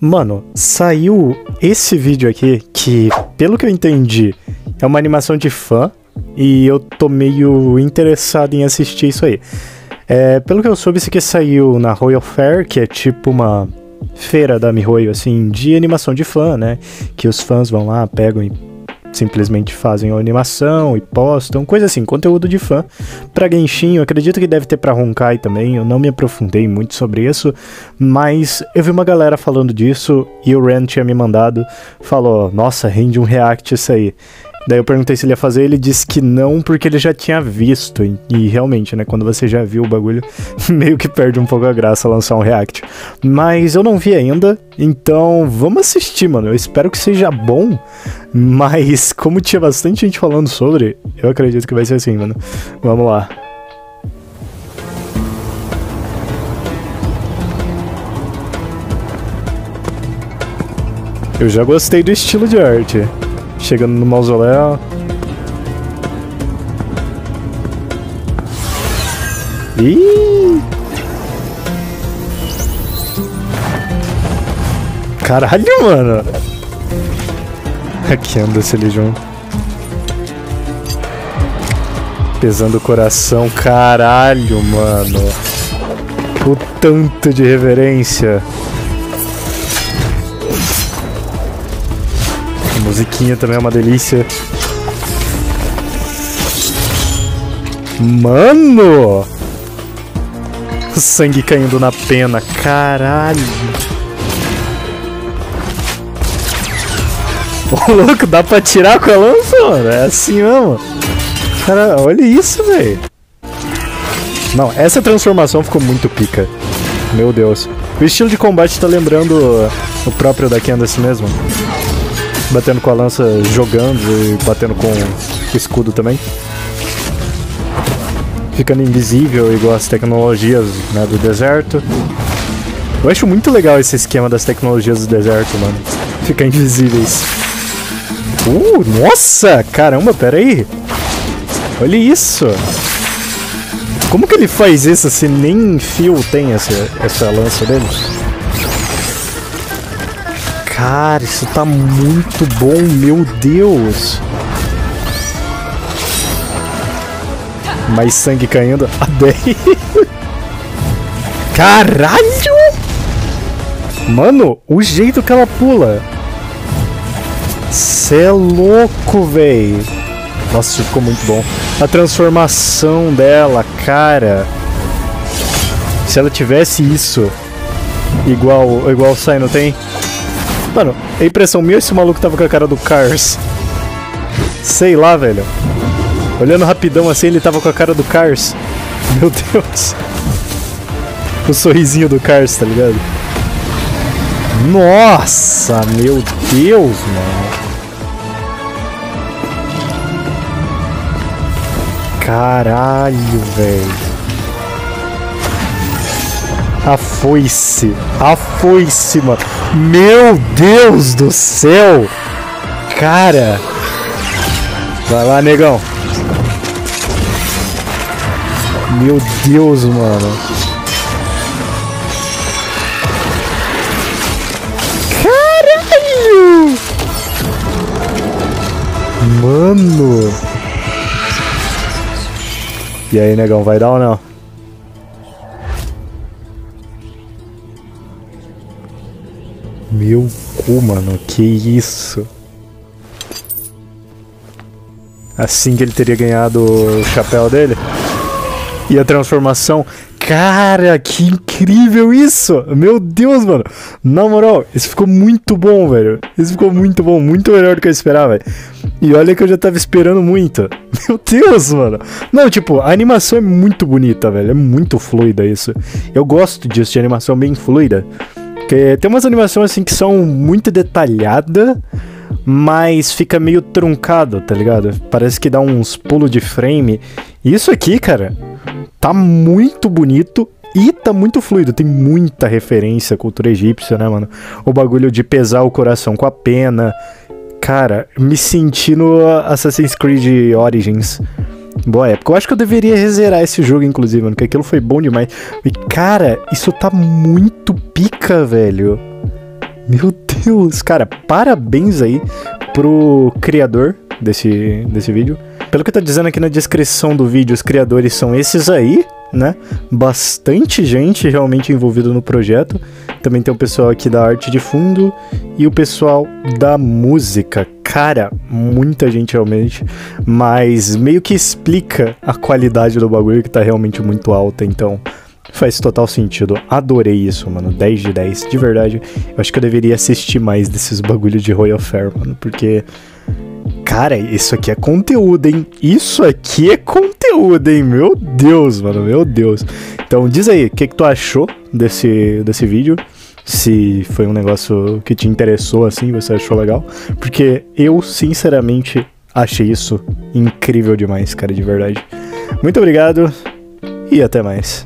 Mano, saiu esse vídeo aqui, que, pelo que eu entendi, é uma animação de fã, e eu tô meio interessado em assistir isso aí. Pelo que eu soube, isso aqui saiu na Royal Fair, que é tipo uma feira da MiHoYo, assim, de animação de fã, né? Que os fãs vão lá, pegam e simplesmente fazem a animação e postam, coisa assim, conteúdo de fã. Pra Genshin, eu acredito que deve ter pra Honkai também, eu não me aprofundei muito sobre isso, mas eu vi uma galera falando disso e o Ren tinha me mandado, falou, nossa, rende um react isso aí. Daí eu perguntei se ele ia fazer, ele disse que não, porque ele já tinha visto, e realmente, né, quando você já viu o bagulho, meio que perde um pouco a graça lançar um react. Mas eu não vi ainda, então vamos assistir, mano, eu espero que seja bom, mas como tinha bastante gente falando sobre, eu acredito que vai ser assim, mano. Vamos lá. Eu já gostei do estilo de arte. Chegando no mausoléu. Ih! Caralho, mano! Aqui anda esse Legion. Pesando o coração. Caralho, mano! O tanto de reverência. A musiquinha também é uma delícia. Mano! O sangue caindo na pena. Caralho! Ô, louco, dá pra atirar com a lança, mano? É assim mesmo. Cara, olha isso, velho. Não, essa transformação ficou muito pica. Meu Deus. O estilo de combate tá lembrando o próprio da Candace mesmo. Batendo com a lança, jogando e batendo com o escudo também. Ficando invisível, igual as tecnologias, né, do deserto. Eu acho muito legal esse esquema das tecnologias do deserto, mano. Ficar invisíveis. Nossa! Caramba, pera aí. Olha isso. Como que ele faz isso se nem fio tem essa lança dele? Cara, isso tá muito bom, meu Deus. Mais sangue caindo. Caralho! Mano, o jeito que ela pula. Cê é louco, véi. Nossa, isso ficou muito bom. A transformação dela, cara. Se ela tivesse isso, igual o Sai não tem. Mano, a impressão minha, esse maluco tava com a cara do Cars. Sei lá, velho. Olhando rapidão assim, ele tava com a cara do Cars. Meu Deus. O sorrisinho do Cars, tá ligado? Nossa, meu Deus, mano. Caralho, velho. A foice. A foice, mano. Meu Deus do céu. Cara. Vai lá, negão. Meu Deus, mano. Caralho. Mano. E aí, negão, vai dar ou não? Meu cu, mano, que isso? Assim que ele teria ganhado o chapéu dele? E a transformação? Cara, que incrível isso! Meu Deus, mano! Na moral, isso ficou muito bom, velho. Isso ficou muito bom, muito melhor do que eu esperava, velho. E olha que eu já tava esperando muito. Meu Deus, mano! Não, tipo, a animação é muito bonita, velho. É muito fluida isso. Eu gosto disso, de animação bem fluida. Porque tem umas animações assim que são muito detalhadas, mas fica meio truncado, tá ligado? Parece que dá uns pulos de frame. E isso aqui, cara, tá muito bonito e tá muito fluido. Tem muita referência à cultura egípcia, né, mano? O bagulho de pesar o coração com a pena. Cara, me senti no Assassin's Creed Origins. Boa época. Eu acho que eu deveria rezerar esse jogo, inclusive, mano, porque aquilo foi bom demais. E, cara, isso tá muito pica, velho. Meu Deus, cara, parabéns aí pro criador desse vídeo. Pelo que tá dizendo aqui na descrição do vídeo, os criadores são esses aí, né? Bastante gente realmente envolvida no projeto. Também tem o pessoal aqui da arte de fundo e o pessoal da música. Cara, muita gente realmente, mas meio que explica a qualidade do bagulho que tá realmente muito alta, então faz total sentido. Adorei isso, mano. 10 de 10, de verdade. Eu acho que eu deveria assistir mais desses bagulhos de Royal Fair, mano, porque... Cara, isso aqui é conteúdo, hein? Isso aqui é conteúdo, hein? Meu Deus, mano, meu Deus. Então diz aí, o que tu achou desse vídeo? Se foi um negócio que te interessou, assim, você achou legal. Porque eu, sinceramente, achei isso incrível demais, cara, de verdade. Muito obrigado e até mais.